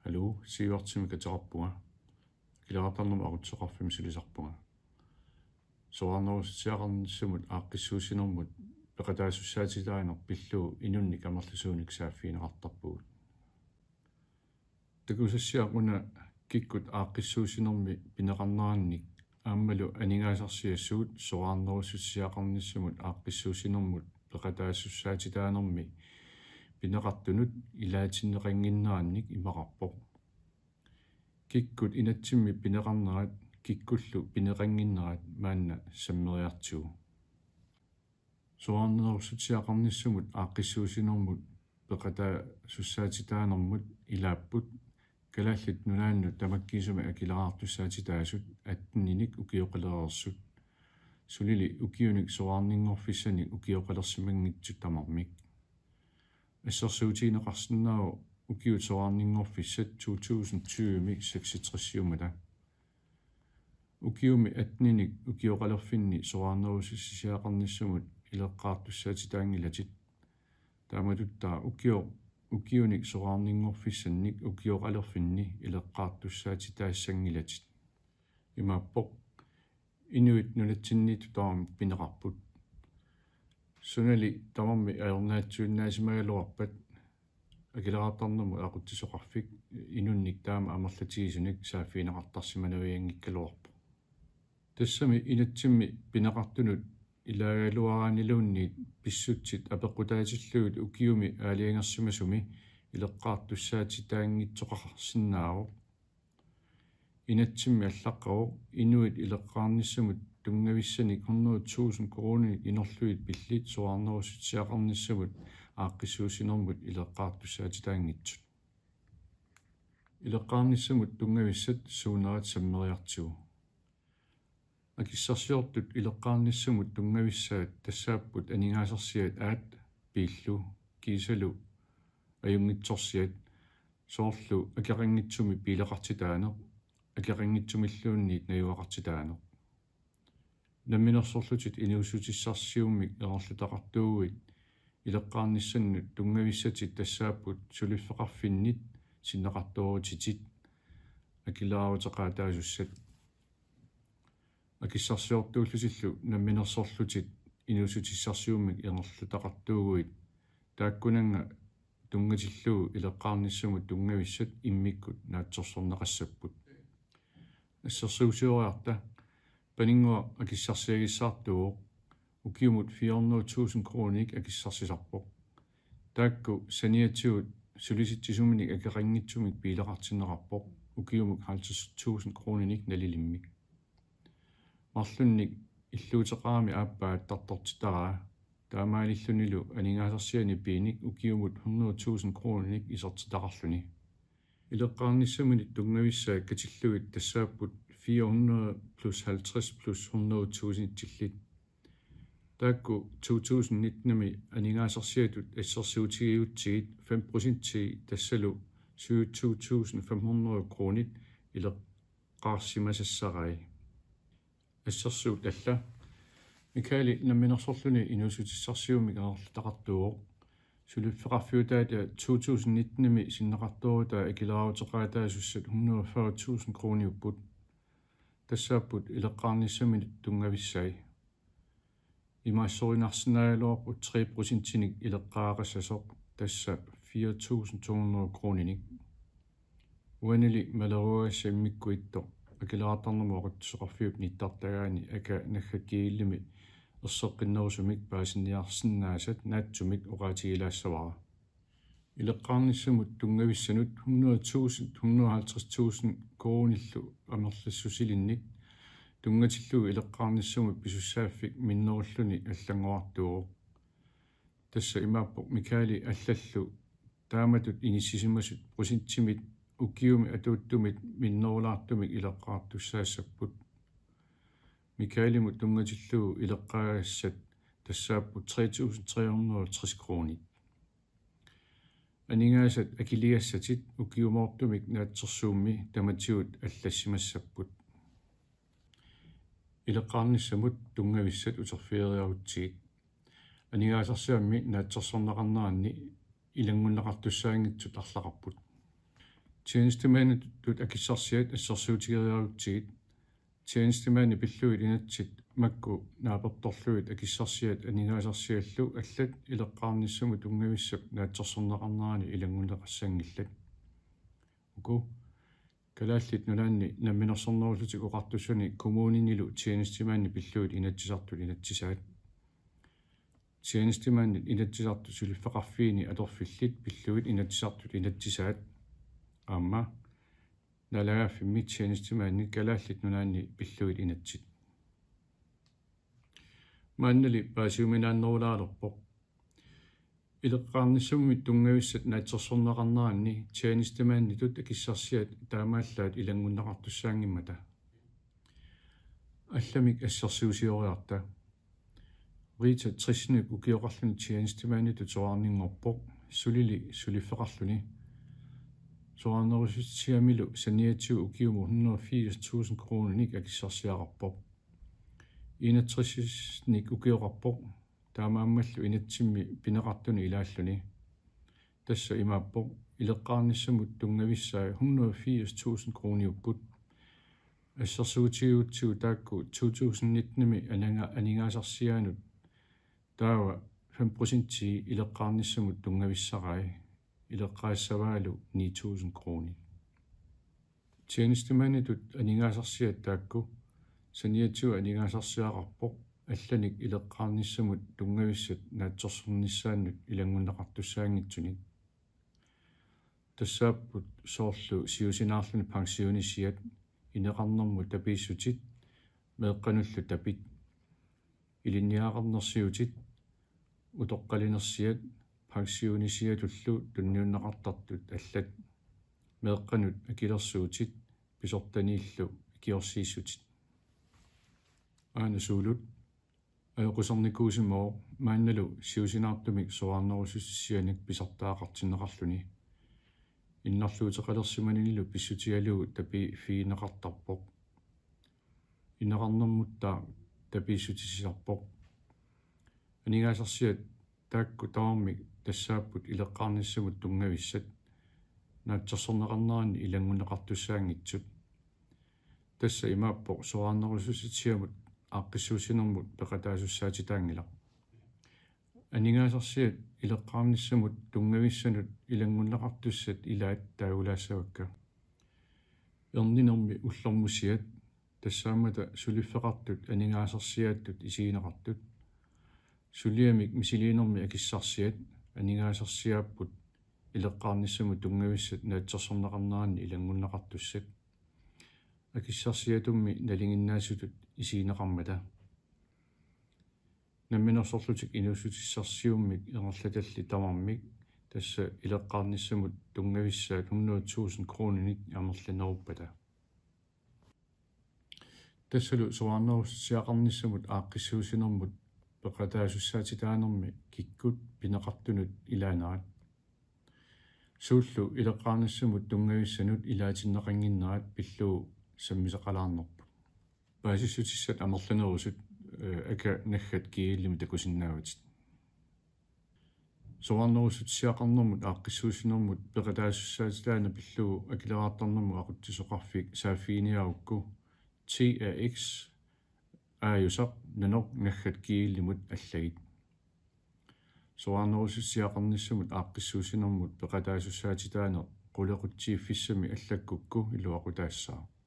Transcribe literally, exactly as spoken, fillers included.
Hallo, siuartimi katarappunga. Kilaratarnuma aqutsoqarfimi sulisarpunga. Soarnerusiaqarnissumut aaqqissuusinermut peqataassussaatitaaner pillu inunnik amerlusuunik saaffiineqartarpugut. Takusassiaquna kikkut aaqqissuusinermi pineqarnerannik aammalu aningaasarsiassuut soarnerussiaqarnissumut aaqqissuusinermut peqataassussaatitaanermi pineqartunut ilaatinneqanginnerannik imaqarpoq. Kikkut inatsimmi pineqarnerat kikkullu pineqanginnerat maanna sammeriartugu. Soarnerussiaqarnissumut aaqqissuusinermut peqataassussaatitaanermut ilaapput kalaallit nunaannu tamakkiisumi akilaraartussaatitaasut atninik ukioqalerersut sulili ukiunik soarninngorfissani ukioqalersimangitsut tamarmik. Assarsuutiineqarsinnaaru ukiut soarninngorfissat two thousand tyve seksogtres-iumata. Ukiumi atninik ukioqalerfinni soarnerussiaqarnissumut ileqqaartussaatitaangilatit taamatuttaa ukio ukiunik soarninngorfissannik ukioqalerfinni ileqqaartussaatitaassangilati. Imaappoq inuit nunatsinniitu taam pineqarput. Sunali tamarmi ayornaatsuunnaasimagalorpat akilaraartarnermu aquttisoqarfik inunnik taama amerlatiisunik saaffiineqartarsimanuiangikkaluarpu. Tassami inatsimmi pineqartunut ilaaгаluараанилуунниит писсутсит апеққутаатиллуут укиуми аалиангерсимасуми илеққаартуссаатитаангитсоқарсиннаавоқ инатсимми аллаққавоқ инуит илеққаарниссамут тунгависсаник one hundred thousand кроонит инерлуит пиллит соарнеруссиақарниссамут ааққиссуусинермут илеққаартуссаатитаангитсут илеққаарниссамут тунгависсат суунерат саммериартугу акиссарсиортут илеққаарниссамут тунгависсаат тассааппут анигаасарсиат аат пииллу кисалу аюнгитсорсиат соорлу акеқангитсуми пилеқартитаанеқ акеқангитсумиллуунниит наюақартитаанеқ намминерсорлутит инуусутиссарсиуммик ерерлутақартуугуит илеққаарниссаннут тунгависсатит тассааппут сулиффеқарфиннит синнеқарторутитит акилааруутеқаатаасуссат акиссарсиортууллутиллу намминерсорлутит инуусутиссарсиуммик ерерлутақартуугуит тааккунанга тунгатиллугу илеққаарниссамут тунгависсат иммиккут наатсорсорнеқассаппут ассерсуусиориарта панингуа акиссарсиагиссаартуоқ укиумут four hundred thousand кроник акиссарсисарпоқ таакку саниатсуут сулиситсисуминик акеқангитсумик пилеқартиннеқарпоқ укиумук fifty thousand крониник налилиммик марлунник иллуутеқарами ааппаат тартортитараа таамаалиллунилу анигаасарсиани пииник укиумут one hundred thousand кроник исертитақарлуни илеққаарниссамини тунгависсаа катиллуит тассааппут four hundred plus fifty plus one hundred thousand тиллит таакку two thousand nineteen-ми анигаасарсиатут ассерсуутигиутсигит five percent тассалу seventy-two thousand five hundred кронит илеққаарсимасассарай ассерсуут алла микаали намминерсорлуни инуусутиссарсиумик аерлутақартуоқ сулиффеқарфиутаата two thousand nineteen-ми синнеқарторута акилааутеқаатаасуссат one hundred forty thousand крониуппут тассааппут илеққаарниссамини тунгависсай имаассоринарсинаалуарпут three percent-ник илеққаақассасоқ тасса four thousand two hundred крониник уанили малеруассаммиккуитто акилаартарнерму aquttisoqarfiup ниттартагаани ака наггаккииллими ерсеққиннерусумик паасинниарсиннаасат наатсумик оqaатигилаассавара илеққаарниссамут тунгависсанут one hundred thousand one hundred fifty thousand коониллу амерлассусилинник тунгатиллугу илеққаарниссамут писуссааффик миннеруллуни аллангуартуоқ тасса имааппоқ микаали аллаллу тааматут иниссисимасут просентимит укиуми атууттумит миннерулаартумик илеққаартуссаассаппут микаалимут тунгатиллугу илеққаагассат тассааппут three thousand three hundred thirty кроник анигаасат акилигассатит укиумоортумик наатсерсуумми таматиут аллассимассаппут илеққаарниссамут тунгависсат утерфиериарутсигит анигаасарсиамми наатсерсорнеқарнеранни илангуннеқартуссаангитсут арлақарпут tjenestemænd tut akissarsiat assarsuutigeeriarutsigit tjenestemænd pilluit inatsit makku naapertorluit akissarsiat anigaasarsiallu allat ileqqaarnissumut ungavissap naatsorsorneqarnaani ilanguneqassangillat uku kalaallit nulaanni namminersornerullutik oqartussuni kommuninilu tjenestemænd pilluit inatsisartut inatsisaat tjenestemænd inatsisartu suliffaqarfiini atorfillit pilluit inatsisartut inatsisaat amma nalagaafimmi tjenestemænd kalaallit nulaanni pilluit inatsit maannali paasiuminaannerulaalorpoq ileqqaarnissummit tungavissat naatsorsorneqarnaanni tjenestemænnitut akissarsiat taamaallaat ilangunnaqartussaangimmata алламик ассерсуусиориарта рита трисник укиоқарлуни тианстимааниту соарнингорпоқ сулили сулиффеқарлуни соарнерусутсиамилу саниатсу укиуму one hundrede og firs tusind kroner акиссарсиақарпоқ enogtres-ник укиоқарпоқ таамааммаллу инатсимми пинеқартуни илааллуни тасса имааппоқ илеққаарниссамут тунгависсаа one hundrede og firs tusind kroner ассерсуутигуутсигу таакку two thousand nitten-ми ананга анингаасарсиаанут таава fem procent илеққаарниссамут тунгависсарай илеққаассаваалу ni tusind kroner тианистиманитут анингаасарсиат таакку саниатсу анингаасарсиақарпоқ алланик илеққаарниссамут тунгависсат наатсорсерниссааннут илангуннеқартуссаангитсуник тассааппут соорлу сиусинаарлуни пансионисиат инеқарнэрму тапииссутит меэққануллу тапит илинниаақарнерсиутит утоққалинерсиат пансионисиатуллу тунниуннеқартартут аллат меэққанут акилерсуутит писортанииллу киорсииссутит аана суулут аёқусерникуусимоо маанналу сиусинаартумик соарнерусуссианик писартаақартиннеқарлуни иннарлуутеқалерсиманинилу писсутиалугу тапи фиинеқартарпоқ инеқарнэрмуттаа тапииссутисисарпоқ анигаасарсиат таакку тааммик тассааппут илеққарниссамут тунгависсат наатсорсорнеқарнаани илангунеқартуссаангитсут тасса имааппоқ соарнерусуситсиамут ааққиссуусинермут пеқатаасуссаатитаангила анигаасарсиат илеққарниссамут тунгависсанут илангуннеқартуссат илаат таагулаассавакка ернинерми уллэрмусиат тассаамата сулиффеқартут анигаасарсиааттут исигинеқартут сулиамик мисилиинерми акиссарсиат анигаасарсиааппут илеққарниссамут тунгависсат наатсорсорнеқарнаани илангуннеқартуссат акиссарсиатумми налингиннаасутут исигинеқармата намминерсорлутик инусутиссарсиуммик ернерлаталли тамармик тасса илеққарниссамут тунгависсаат one hundred tusind kroner амерланеруппата тассалу соарнерусиақарниссамут ааққиссуусинермут пеқатаасуссаатитаанерми киккут пинеқартунут илаанаат сууллу илеққарниссамут тунгависсанут илаатиннеқангиннаат пиллуу саммисеқалаарнерпут баасиссутиссат амерланерусут ака наггат кииллими такусиннааватит соарнерусутсиақарнэрмут ааққиссуусинэрмут пеқатаассаатилаана пиллугу акилераартарнэрму ақутсисоқарфик сааффииниарукку ти эй икс ааюсақ нанор наггат кииллимут аллагит соарнерусутсиақарниссамут ааққиссуусинэрмут пеқатаассаатилаана qulaquttiiffissami allakukku iluaqutaassаа